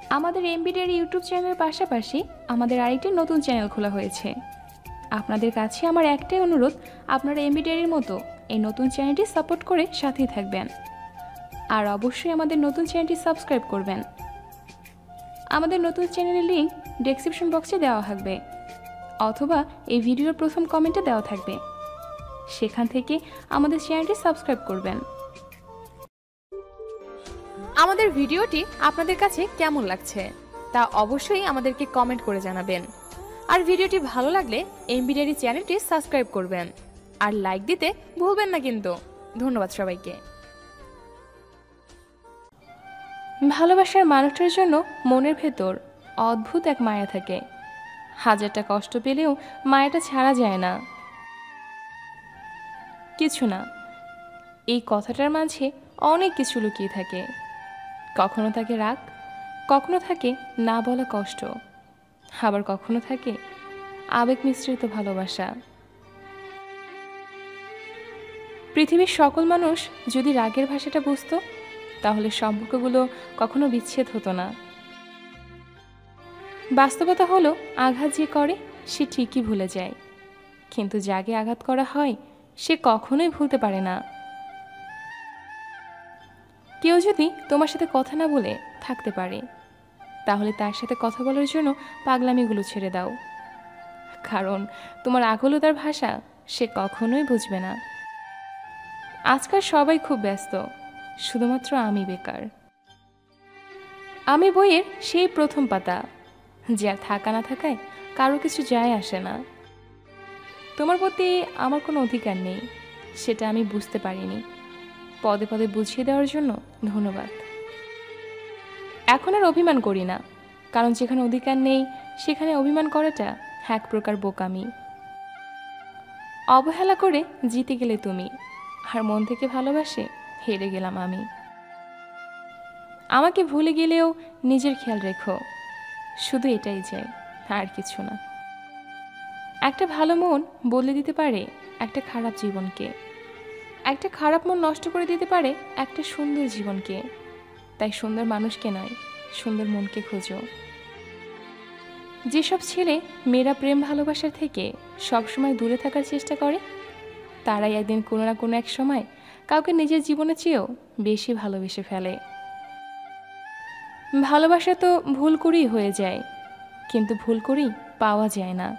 আমাদের এমবিডির ইউটিউব চ্যানেলের পাশাপাশি আমাদের আরেকটি নতুন চ্যানেল খোলা হয়েছে। আপনাদের কাছে আমার একটাই অনুরোধ, আপনারা এমবিডির মতো এই নতুন চ্যানেলটি সাপোর্ট করে সাথেই থাকবেন। আর অবশ্যই আমাদের নতুন চ্যানেলটি সাবস্ক্রাইব করবেন। আমাদের নতুন চ্যানেলের লিঙ্ক ডেসক্রিপশন বক্সে দেওয়া থাকবে, অথবা এই ভিডিওর প্রথম কমেন্টে দেওয়া থাকবে। সেখান থেকে আমাদের চ্যানেলটি সাবস্ক্রাইব করবেন। আমাদের ভিডিওটি আপনাদের কাছে কেমন লাগছে তা অবশ্যই আমাদেরকে কমেন্ট করে জানাবেন। আর ভিডিওটি ভালো লাগলে এমবিডিআরি চ্যানেলটি সাবস্ক্রাইব করবেন আর লাইক দিতে ভুলবেন না কিন্তু। ধন্যবাদ সবাইকে। ভালোবাসার মানুষটার জন্য মনের ভেতর অদ্ভুত এক মায়া থাকে। হাজারটা কষ্ট পেলেও মায়াটা ছাড়া যায় না। কিছু না, এই কথাটার মাঝে অনেক কিছু লুকিয়ে থাকে। কখনো থাকে রাগ, কখনো থাকে না বলা কষ্ট, আবার কখনো থাকে আবেগ মিশ্রিত ভালোবাসা। পৃথিবীর সকল মানুষ যদি রাগের ভাষাটা বুঝতো, তাহলে সম্পর্কগুলো কখনো বিচ্ছেদ হতো না। বাস্তবতা হলো, আঘাত যে করে সে ঠিকই ভুলে যায়, কিন্তু যাকে আঘাত করা হয় সে কখনোই ভুলতে পারে না। কেউ যদি তোমার সাথে কথা না বলে থাকতে পারে, তাহলে তার সাথে কথা বলার জন্য পাগলামিগুলো ছেড়ে দাও, কারণ তোমার আকুলতার ভাষা সে কখনোই বুঝবে না। আজকাল সবাই খুব ব্যস্ত, শুধুমাত্র আমি বেকার। আমি বইয়ের সেই প্রথম পাতা, যার থাকা না থাকায় কারো কিছু যায় আসে না। তোমার প্রতি আমার কোনো অধিকার নেই, সেটা আমি বুঝতে পারিনি। পদে পদে বুঝিয়ে দেওয়ার জন্য ধন্যবাদ। এখন আর অভিমান করি না, কারণ যেখানে অধিকার নেই সেখানে অভিমান করাটা এক প্রকার বোকামি। অবহেলা করে জিতে গেলে তুমি, আর মন থেকে ভালোবাসে হেরে গেলাম আমি। আমাকে ভুলে গেলেও নিজের খেয়াল রেখো, শুধু এটাই চাই, আর কিছু না। একটা ভালো মন বদলে দিতে পারে একটা খারাপ জীবনকে, একটা খারাপ মন নষ্ট করে দিতে পারে একটা সুন্দর জীবনকে। তাই সুন্দর মানুষকে নয়, সুন্দর মনকে খোঁজো। যেসব ছেলে মেয়েরা প্রেম ভালোবাসার থেকে সবসময় দূরে থাকার চেষ্টা করে, তারাই একদিন কোনো না কোনো এক সময় কাউকে নিজের জীবনের চেয়েও বেশি ভালোবেসে ফেলে। ভালোবাসা তো ভুল করেই হয়ে যায়, কিন্তু ভুল করেই পাওয়া যায় না।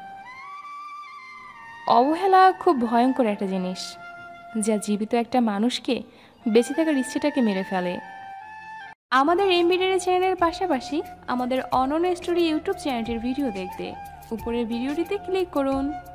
অবহেলা খুব ভয়ঙ্কর একটা জিনিস, যা জীবিত একটা মানুষকে বেঁচে থাকার ইচ্ছেটাকে মেরে ফেলে। আমাদের এমবিডিআরি চ্যানেলের পাশাপাশি আমাদের অনন্য স্টোরি ইউটিউব চ্যানেলটির ভিডিও দেখতে উপরের ভিডিওটিতে ক্লিক করুন।